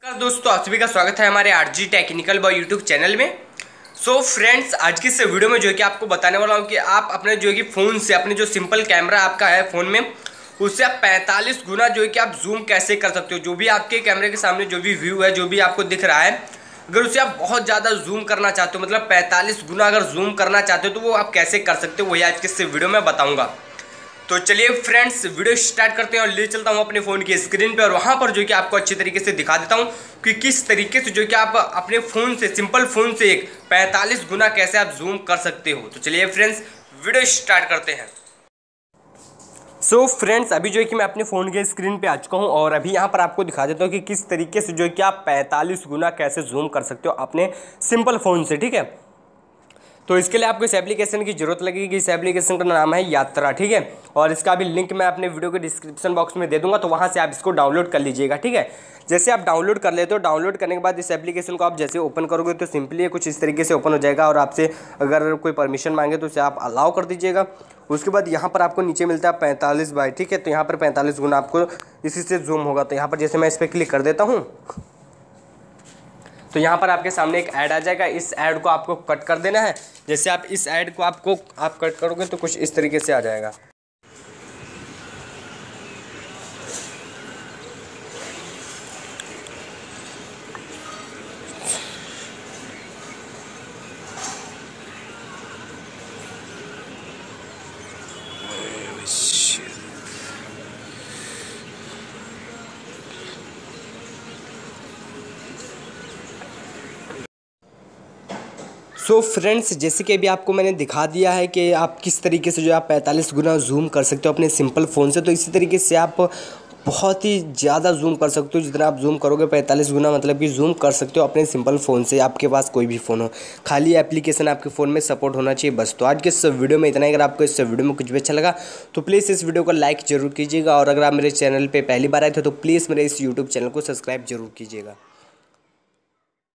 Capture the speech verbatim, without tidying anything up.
नमस्कार दोस्तों, आप सभी का स्वागत है हमारे RG technical boy YouTube channel में। सो so फ्रेंड्स, आज की इस वीडियो में जो है कि आपको बताने वाला हूँ कि आप अपने जो है कि फ़ोन से अपने जो सिंपल कैमरा आपका है फ़ोन में, उससे आप पैंतालीस गुना जो है कि आप जूम कैसे कर सकते हो। जो भी आपके कैमरे के सामने जो भी व्यू है, जो भी आपको दिख रहा है, अगर उसे आप बहुत ज़्यादा जूम करना चाहते हो, मतलब पैंतालीस गुना अगर जूम करना चाहते हो तो वो आप कैसे कर सकते हो, वही आज के इस वीडियो में बताऊँगा। तो चलिए फ्रेंड्स, वीडियो स्टार्ट करते हैं और ले चलता हूं अपने फ़ोन की स्क्रीन पे और वहां पर जो कि आपको अच्छी तरीके से दिखा देता हूं कि किस तरीके से जो कि आप अपने फ़ोन से, सिंपल फ़ोन से एक पैंतालीस गुना कैसे आप जूम कर सकते हो। तो चलिए फ्रेंड्स, वीडियो स्टार्ट करते हैं। सो so फ्रेंड्स, अभी जो है कि मैं अपने फ़ोन के स्क्रीन पे आ चुका हूँ और अभी यहाँ पर आपको दिखा देता हूँ कि किस तरीके से जो है कि आप पैंतालीस गुना कैसे जूम कर सकते हो अपने सिंपल फ़ोन से। ठीक है, तो इसके लिए आपको इस एप्लीकेशन की जरूरत लगेगी। इस एप्लीकेशन का नाम है यात्रा। ठीक है, और इसका भी लिंक मैं अपने वीडियो के डिस्क्रिप्शन बॉक्स में दे दूंगा, तो वहां से आप इसको डाउनलोड कर लीजिएगा। ठीक है, जैसे आप डाउनलोड कर लेते हो, डाउनलोड करने के बाद इस एप्लीकेशन को आप जैसे ओपन करोगे तो सिंपली कुछ इस तरीके से ओपन हो जाएगा और आपसे अगर कोई परमिशन मांगे तो उसे आप अलाउ कर दीजिएगा। उसके बाद यहाँ पर आपको नीचे मिलता है पैंतालीस बाई। ठीक है, तो यहाँ पर पैंतालीस गुना आपको इसी से जूम होगा। तो यहाँ पर जैसे मैं इस पर क्लिक कर देता हूँ तो यहाँ पर आपके सामने एक ऐड आ जाएगा। इस ऐड को आपको कट कर देना है। जैसे आप इस ऐड को आपको आप कट करोगे तो कुछ इस तरीके से आ जाएगा। सो so फ्रेंड्स, जैसे कि अभी आपको मैंने दिखा दिया है कि आप किस तरीके से जो आप पैंतालीस गुना जूम कर सकते हो अपने सिंपल फ़ोन से, तो इसी तरीके से आप बहुत ही ज़्यादा जूम कर सकते हो। जितना आप जूम करोगे पैंतालीस गुना, मतलब कि जूम कर सकते हो अपने सिंपल फ़ोन से। आपके पास कोई भी फ़ोन हो, खाली एप्लीकेशन आपके फ़ोन में सपोर्ट होना चाहिए बस। तो आज के इस वीडियो में इतना ही। अगर आपको इस वीडियो में कुछ भी अच्छा लगा तो प्लीज़ इस वीडियो को लाइक ज़रूर कीजिएगा और अगर आप मेरे चैनल पर पहली बार आए थे तो प्लीज़ मेरे इस यूट्यूब चैनल को सब्सक्राइब जरूर कीजिएगा।